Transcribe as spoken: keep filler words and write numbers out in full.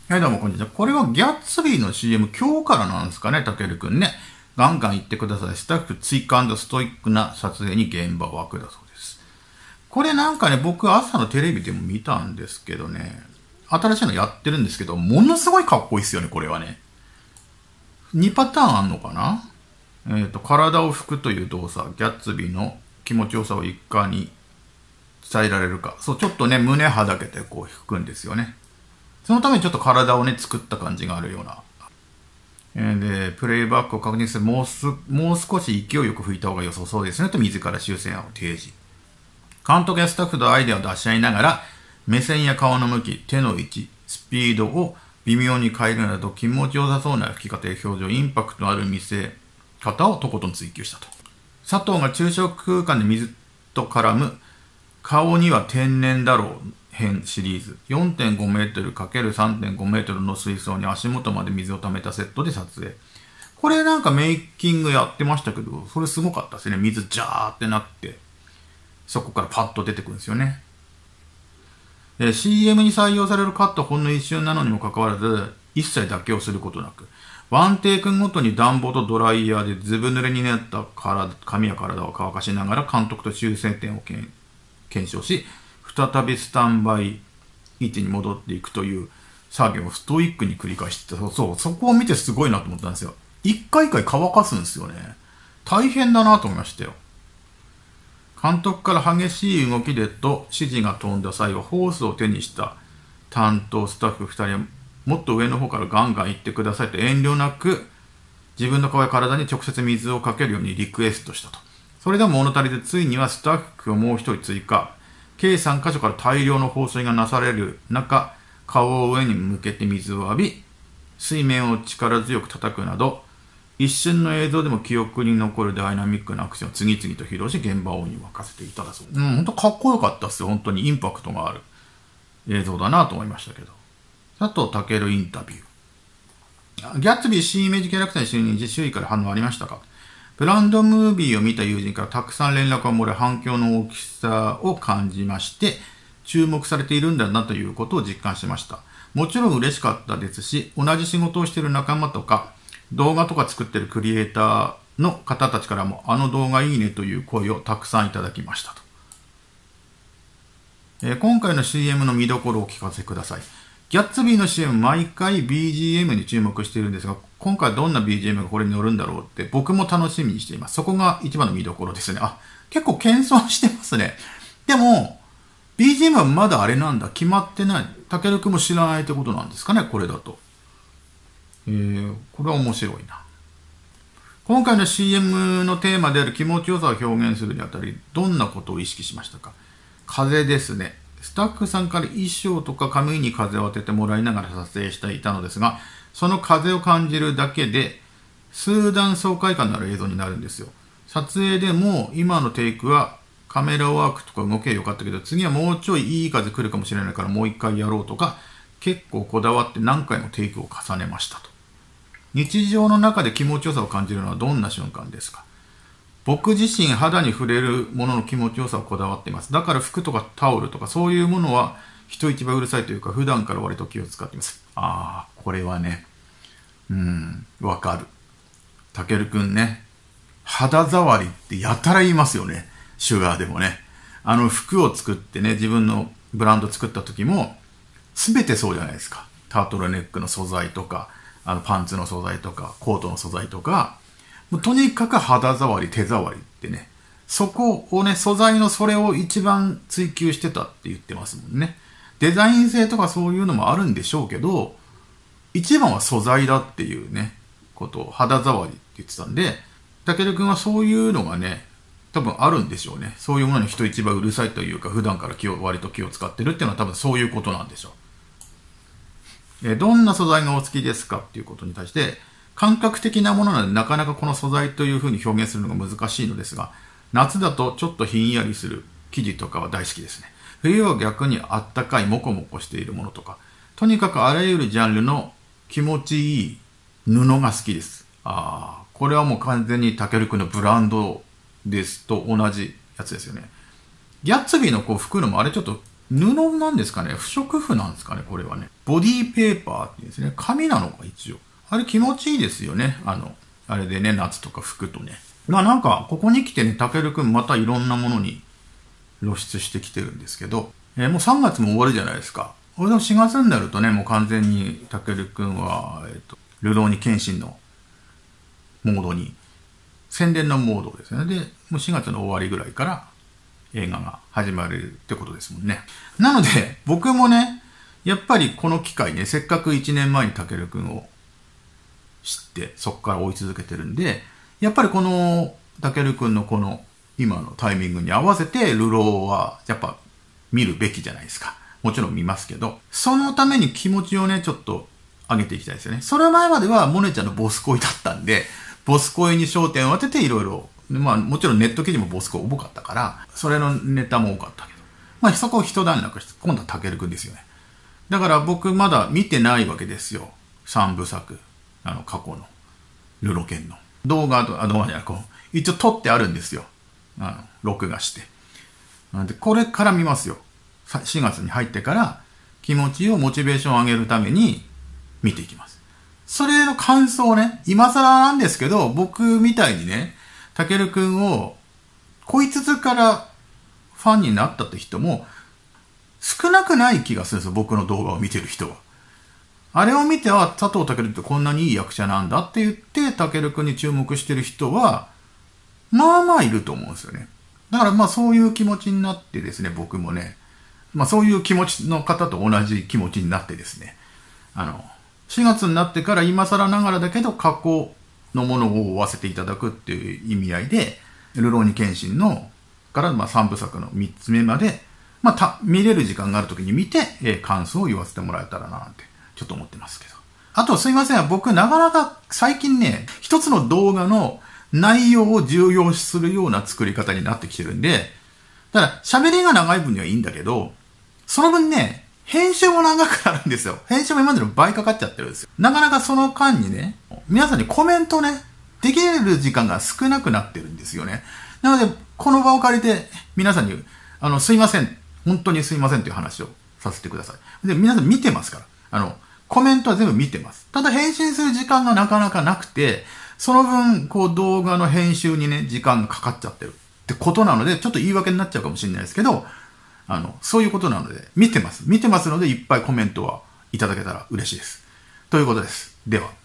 はい、どうもこんにちは。これはギャッツビーの シーエム 今日からなんですかね、たけるくんね。ガンガン言ってください。スタッフ追加&ストイックな撮影に現場枠だそうです。これなんかね、僕朝のテレビでも見たんですけどね、新しいのやってるんですけど、ものすごいかっこいいですよね、これはね。にパターンあんのかな。えっと、体を拭くという動作、ギャッツビーの気持ちよさをいかに伝えられるか。そう、ちょっとね、胸はだけてこう拭くんですよね。そのためにちょっと体をね、作った感じがあるような。で、プレイバックを確認する。もうす、もう少し勢いよく吹いた方が良さそうですね。と自ら修正案を提示。監督やスタッフとアイデアを出し合いながら、目線や顔の向き、手の位置、スピードを微妙に変えるなど気持ちよさそうな吹き方や表情、インパクトのある見せ方をとことん追求したと。佐藤が昼食空間で水と絡む、顔には天然だろう。編シリーズ よんてんごメートルかけるさんてんごメートルの水槽に足元まで水を溜めたセットで撮影。これなんかメイキングやってましたけど、それすごかったですね。水ジャーってなって、そこからパッと出てくるんですよね。え シーエム に採用されるカットはほんの一瞬なのにもかかわらず、一切妥協することなく、ワンテイクごとに暖房とドライヤーでずぶ濡れになった体髪や体を乾かしながら監督と修正点を検証し、再びスタンバイ位置に戻っていくという作業をストイックに繰り返してて、そう、そこを見てすごいなと思ったんですよ。一回一回乾かすんですよね。大変だなと思いましたよ。監督から激しい動きでと指示が飛んだ際はホースを手にした担当スタッフふたりはもっと上の方からガンガン行ってくださいと遠慮なく自分の顔や体に直接水をかけるようにリクエストしたと。それでも物足りずついにはスタッフをもう一人追加。計さん箇所から大量の放水がなされる中、顔を上に向けて水を浴び、水面を力強く叩くなど、一瞬の映像でも記憶に残るダイナミックなアクションを次々と披露し、現場をに沸かせていただそう。うん、ほんとかっこよかったっすよ。本当にインパクトがある映像だなと思いましたけど。佐藤健インタビュー。ギャッツビー新イメージキャラクターに就任時、周囲から反応ありましたか？ブランドムービーを見た友人からたくさん連絡が漏れ、反響の大きさを感じまして、注目されているんだなということを実感しました。もちろん嬉しかったですし、同じ仕事をしている仲間とか、動画とか作っているクリエイターの方たちからも、あの動画いいねという声をたくさんいただきましたと。えー、今回の シーエム の見どころをお聞かせください。ギャッツビーの シーエム、毎回 ビージーエム に注目しているんですが、今回どんな ビージーエム がこれに乗るんだろうって僕も楽しみにしています。そこが一番の見どころですね。あ、結構謙遜してますね。でも、ビージーエム はまだあれなんだ。決まってない。たけるくんも知らないってことなんですかね、これだと。えー、これは面白いな。今回の シーエム のテーマである気持ちよさを表現するにあたり、どんなことを意識しましたか？風ですね。スタッフさんから衣装とか髪に風を当ててもらいながら撮影していたのですが、その風を感じるだけで、数段爽快感のある映像になるんですよ。撮影でも今のテイクはカメラワークとか動きは良かったけど、次はもうちょいいい風来るかもしれないからもう一回やろうとか、結構こだわって何回もテイクを重ねましたと。日常の中で気持ちよさを感じるのはどんな瞬間ですか？僕自身肌に触れるものの気持ちよさをこだわっています。だから服とかタオルとかそういうものは人一倍うるさいというか普段から割と気を使っています。ああ、これはね、うん、わかる。たけるくんね、肌触りってやたら言いますよね。シュガーでもね。あの服を作ってね、自分のブランド作った時も全てそうじゃないですか。タートルネックの素材とか、あのパンツの素材とか、コートの素材とか、もうとにかく肌触り、手触りってね、そこをね、素材のそれを一番追求してたって言ってますもんね。デザイン性とかそういうのもあるんでしょうけど、一番は素材だっていうね、ことを肌触りって言ってたんで、たけるくんはそういうのがね、多分あるんでしょうね。そういうものに人一番うるさいというか、普段から気を、割と気を使ってるっていうのは多分そういうことなんでしょう。え、どんな素材がお好きですかっていうことに対して、感覚的なものなのでなかなかこの素材というふうに表現するのが難しいのですが、夏だとちょっとひんやりする生地とかは大好きですね。冬は逆にあったかいモコモコしているものとか、とにかくあらゆるジャンルの気持ちいい布が好きです。ああ、これはもう完全にたけるくんのブランドですと同じやつですよね。ギャッツビーのこう服のもあれちょっと布なんですかね、不織布なんですかね、これはね。ボディーペーパーっていうんですね。紙なのか、一応。あれ気持ちいいですよね。あの、あれでね、夏とか服とね。まあなんか、ここに来てね、たけるくんまたいろんなものに露出してきてるんですけど、えー、もうさんがつも終わるじゃないですか。俺のしがつになるとね、もう完全にたけるくんは、えっと、ルローニケンシンのモードに、宣伝のモードですよね。で、もうしがつの終わりぐらいから映画が始まるってことですもんね。なので、僕もね、やっぱりこの機会ね、せっかくいちねんまえにたけるくんを知って、そこから追い続けてるんで、やっぱりこのたけるくんのこの今のタイミングに合わせて、ルローはやっぱ見るべきじゃないですか。もちろん見ますけど、そのために気持ちをね、ちょっと上げていきたいですよね。それ前まではモネちゃんのボス恋だったんで、ボス恋に焦点を当てていろいろ、まあもちろんネット記事もボス恋多かったから、それのネタも多かったけど、まあそこを一段落して、今度はたけるくんですよね。だから僕まだ見てないわけですよ。三部作、あの過去のルロケンの動画と、あ、動画じゃない、こう、一応撮ってあるんですよ。あの、録画して。なんで、これから見ますよ。しがつに入ってから気持ちをモチベーションを上げるために見ていきます。それの感想をね、今更なんですけど、僕みたいにね、たけるくんをこいつつからファンになったって人も少なくない気がするんですよ、僕の動画を見てる人は。あれを見て、あ、佐藤健ってこんなにいい役者なんだって言って、たけるくんに注目してる人は、まあまあいると思うんですよね。だからまあそういう気持ちになってですね、僕もね、まあそういう気持ちの方と同じ気持ちになってですね、あの、しがつになってから今更ながらだけど過去のものを追わせていただくっていう意味合いで、ルローニケンシンのからまあさんぶさくのみっつめまで、まあた見れる時間がある時に見て、えー、感想を言わせてもらえたらななんてちょっと思ってますけど。あとすいません、僕なかなか最近ね、一つの動画の内容を重要視するような作り方になってきてるんで、だから喋りが長い分にはいいんだけど、その分ね、編集も長くなるんですよ。編集も今までの倍かかっちゃってるんですよ。なかなかその間にね、皆さんにコメントね、できる時間が少なくなってるんですよね。なので、この場を借りて、皆さんに、あの、すいません。本当にすいませんという話をさせてください。で、皆さん見てますから。あの、コメントは全部見てます。ただ、返信する時間がなかなかなくて、その分、こう、動画の編集にね、時間がかかっちゃってるってことなので、ちょっと言い訳になっちゃうかもしれないですけど、あの、そういうことなので、見てます。見てますので、いっぱいコメントはいただけたら嬉しいです。ということです。では。